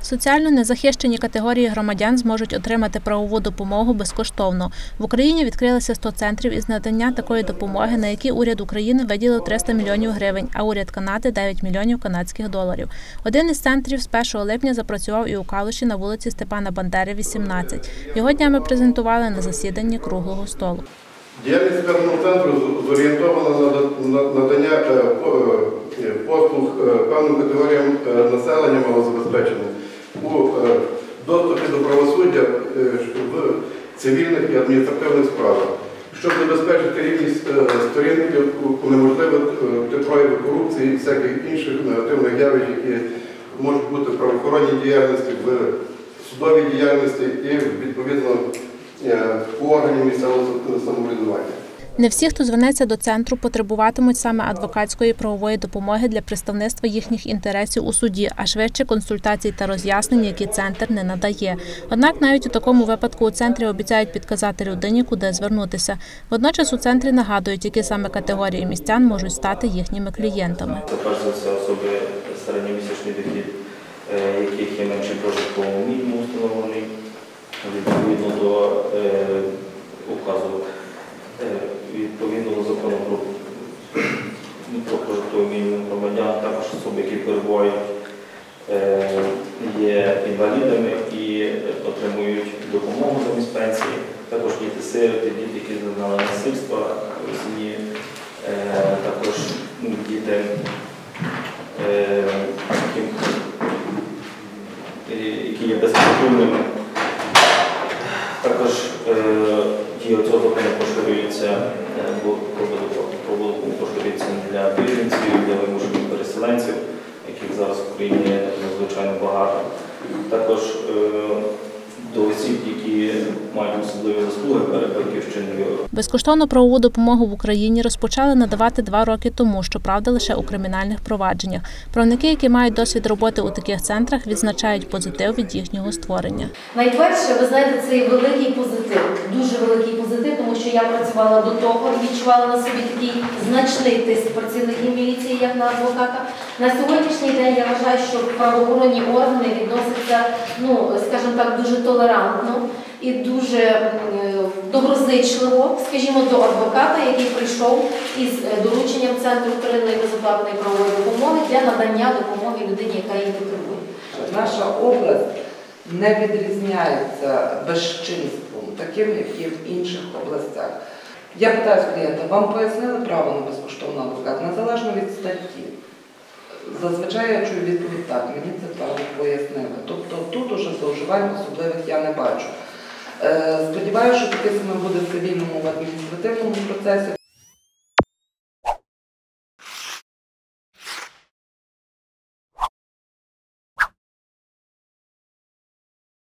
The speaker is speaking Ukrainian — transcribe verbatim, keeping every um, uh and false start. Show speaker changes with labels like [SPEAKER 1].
[SPEAKER 1] Соціально незахищені категорії громадян зможуть отримати правову допомогу безкоштовно. В Україні відкрилося сто центрів із надання такої допомоги, на які уряд України виділив триста мільйонів гривень, а уряд Канади – дев'ять мільйонів канадських доларів. Один із центрів з першого липня запрацював і у Калуші на вулиці Степана Бандери, вісімнадцять. Його днями презентували на засіданні круглого столу.
[SPEAKER 2] Діяльність певного центру зорієнтована на надання послуг певним категоріям населення малозабезпечених у доступі до правосуддя в цивільних і адміністративних справах, щоб забезпечити рівність сторін і унеможливити прояви корупції і всяких інших негативних явищ, які можуть бути в правоохоронній діяльності, в судовій діяльності і, відповідно, у органів місцевого самоврядування.
[SPEAKER 1] Не всі, хто звернеться до центру, потребуватимуть саме адвокатської правової допомоги для представництва їхніх інтересів у суді, а швидше консультацій та роз'яснень, які центр не надає. Однак навіть у такому випадку у центрі обіцяють підказати людині, куди звернутися. Водночас у центрі нагадують, які саме категорії містян можуть стати їхніми клієнтами.
[SPEAKER 3] Це перш за все особи середньомісячний дохід, яких є менше прожиткового мінімуму встановлений, відповідно до указу. Відповідно до закону про, про прожитковий мінімум громадян, також особи, які перебувають, е, є інвалідами і отримують допомогу замість пенсії, також діти-сироти, діти, які зазнали насильства у сім'ї, е, також діти, е, які, які є безпритульними. Також е, ті цього закону поширюється, поширюється для біженців, для вимушених переселенців, яких зараз в Україні надзвичайно багато. Також е, до осіб, які мають особливі заслуги перед батьківщиною.
[SPEAKER 1] Безкоштовну правову допомогу в Україні розпочали надавати два роки тому, щоправда, лише у кримінальних провадженнях. Правники, які мають досвід роботи у таких центрах, відзначають позитив від їхнього створення.
[SPEAKER 4] Найперше, ви знаєте, це є великий позитив, дуже великий позитив, тому що я працювала до того і відчувала на собі такий значний тиск працівників міліції, як на адвоката. На сьогоднішній день я вважаю, що правоохоронні органи відносяться, ну, скажімо так, дуже толерантно і дуже доброзичливо, скажімо, до адвоката, який прийшов із дорученням Центру вторинної безоплатної правової допомоги для надання допомоги людині, яка її потребує.
[SPEAKER 5] Наша область не відрізняється безчинством, таким, як і в інших областях. Я питаю клієнта, вам пояснили право на безкоштовного адвоката, незалежно від статті? Зазвичай я чую відповідь так, мені це право пояснили. Тобто тут уже зловживань особливих я не бачу. Сподіваюся, що таке саме буде в цивільному, в адміністративному процесі.